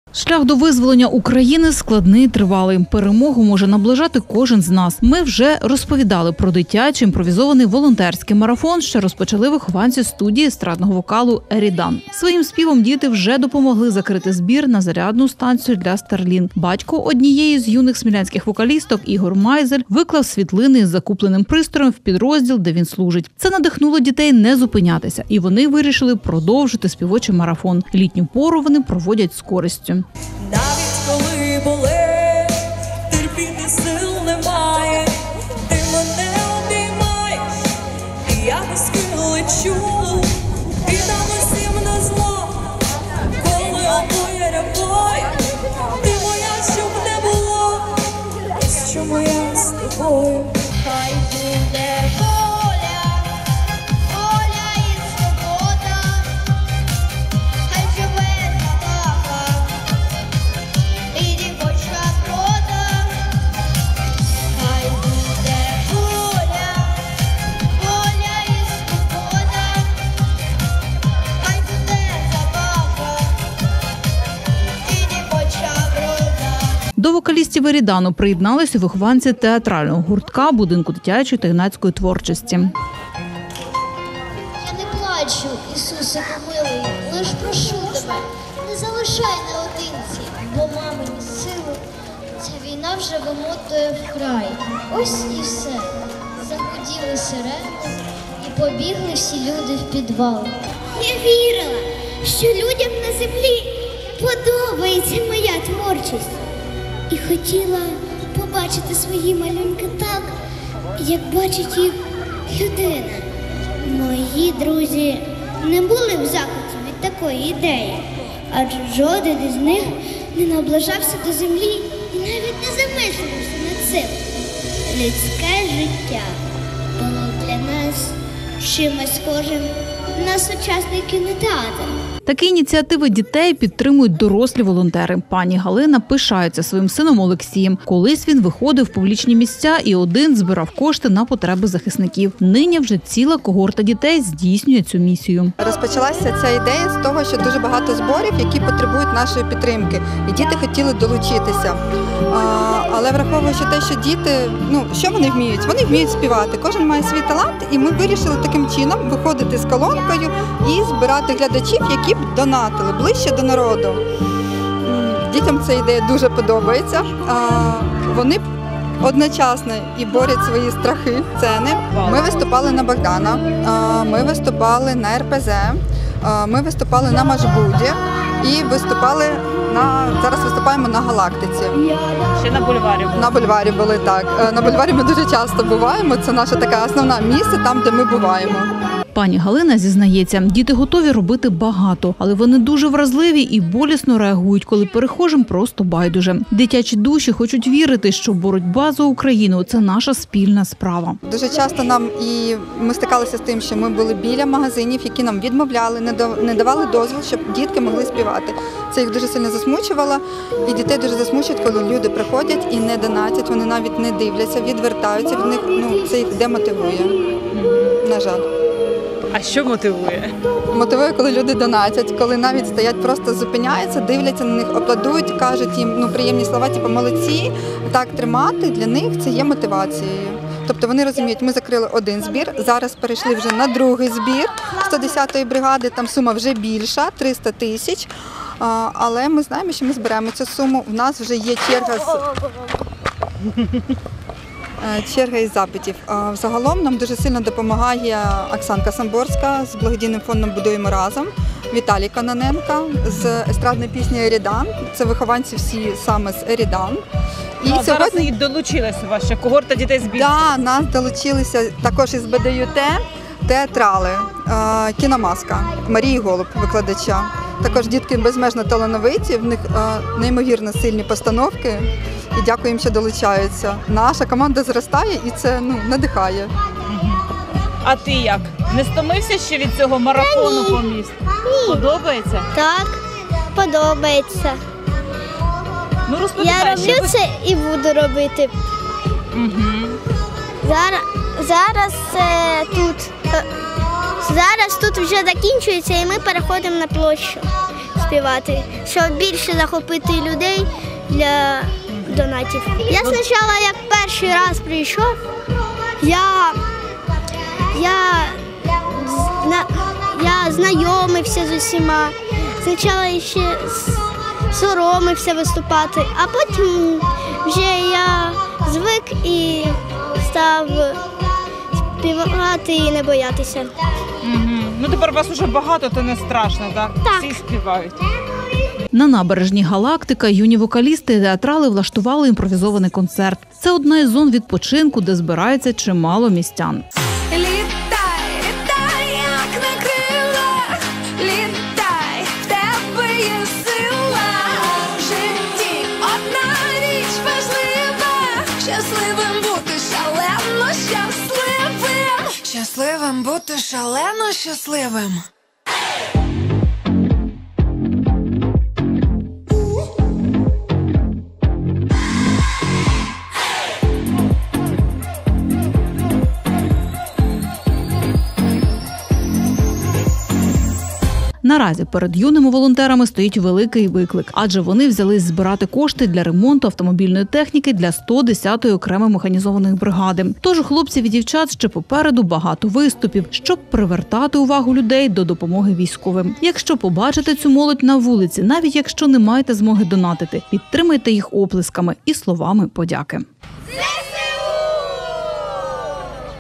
Шлях до визволення України складний і тривалий. Перемогу може наближати кожен з нас. Ми вже розповідали про дитячий імпровізований волонтерський марафон, що розпочали вихованці студії естрадного вокалу «Ерідан». Своїм співом діти вже допомогли закрити збір на зарядну станцію для Starlink. Батько однієї з юних смілянських вокалісток Ігор Майзель виклав світлини із закупленим пристроєм в підрозділ, де він служить. Це надихнуло дітей не зупинятися, і вони вирішили продовжити співочий марафон. Літню пору вони проводять з користю. Навіть коли болить, терпіти сил немає, ти мене обіймаєш, і я без сил лечу, і нам усім на зло, коли обоє рябоє, ти моя, щоб не було, що моя з тобою. Хай буде воля, воля і свобода, хай живе собака. До вокалістів «Ерідану» приєдналися вихованці театрального гуртка будинку дитячої та юнацької творчості. Я не плачу, Ісусе помилуй, лиш прошу тебе, не залишай наодинці, бо мамині сили, ця війна вже вимотує вкрай. Ось і все. Загуділи сирени і побігли всі люди в підвал. Я вірила, що людям на землі подобається моя творчість. І хотіла побачити свої малюнки так, як бачить їх людина. Мої друзі не були в захваті від такої ідеї, адже жоден із них не наближався до землі і навіть не замислився над цим. Людське життя було для нас чимось схожим на сучасний кінотеатр. Такі ініціативи дітей підтримують дорослі волонтери. Пані Галина пишається своїм сином Олексієм. Колись він виходив в публічні місця і один збирав кошти на потреби захисників. Нині вже ціла когорта дітей здійснює цю місію. Розпочалася ця ідея з того, що дуже багато зборів, які потребують нашої підтримки. І діти хотіли долучитися. Але враховуючи те, що діти, що вони вміють? Вони вміють співати. Кожен має свій талант, і ми вирішили таким чином виходити з колонкою і збирати глядачів, які б донатили ближче до народу. Дітям ця ідея дуже подобається. Вони одночасно і борють свої страхи, сцени. Ми виступали на Богдана, ми виступали на РПЗ, ми виступали на Машбуді і зараз виступаємо на Галактиці. Ще на бульварі були. На бульварі були, так. На бульварі ми дуже часто буваємо, це наша така основна місце, там, де ми буваємо. Пані Галина зізнається, діти готові робити багато, але вони дуже вразливі і болісно реагують, коли перехожим просто байдуже. Дитячі душі хочуть вірити, що боротьба за Україну – це наша спільна справа. Дуже часто ми стикалися з тим, що ми були біля магазинів, які нам відмовляли, не давали дозвіл, щоб дітки могли співати. Це їх дуже сильно засмучувало, і дітей дуже засмучують, коли люди приходять і не донатять, вони навіть не дивляться, відвертаються від них, це їх демотивує, на жаль. А що мотивує? Мотивує, коли люди донатять, коли навіть стоять, просто зупиняються, дивляться на них, аплодують, кажуть їм приємні слова, типу молодці, так тримати, для них це є мотивацією. Тобто вони розуміють, ми закрили один збір, зараз перейшли вже на другий збір 110-ї бригади, там сума вже більша, 300 тисяч, але ми знаємо, що ми зберемо цю суму, в нас вже є черга із запитів. Загалом нам дуже сильно допомагає Оксанка Самборська з благодійним фондом «Будуємо разом», Віталій Каноненко з естрадної пісні «Ерідан». Це вихованці всі саме з «Ерідан». І зараз і долучилася ваша когорта дітей з бізнесу. Так, нас долучилися також із БДЮТ, театрали, кіномаска, Марії Голуб, викладача. Також дітки безмежно талановиті, в них неймовірно сильні постановки. І дякуємо, що долучаються. Наша команда зростає і це надихає. А ти як? Не стомився ще від цього марафону по місту? Подобається? Так, подобається. Розповідай. Я роблю це і буду робити. Зараз тут вже закінчується і ми переходимо на площу співати, щоб більше захопити людей для донатів. Я спочатку, як перший раз прийшов, я знайомився з усіма. Спочатку ще соромився виступати, а потім вже я звик і став співати і не боятися. Ну тепер вас уже багато, то не страшно, так? Так. Всі співають. На набережній «Галактика» юні вокалісти і театрали влаштували імпровізований концерт. Це одна із зон відпочинку, де збирається чимало містян. Літай, літай, як на крилах, літай, в тебе є сила. В житті одна річ важлива, щасливим бути шалено щасливим. Щасливим бути шалено щасливим. Наразі перед юними волонтерами стоїть великий виклик, адже вони взялись збирати кошти для ремонту автомобільної техніки для 110-ї окремої механізованої бригади. Тож у хлопців і дівчат ще попереду багато виступів, щоб привертати увагу людей до допомоги військовим. Якщо побачите цю молодь на вулиці, навіть якщо не маєте змоги донатити, підтримайте їх оплесками і словами подяки.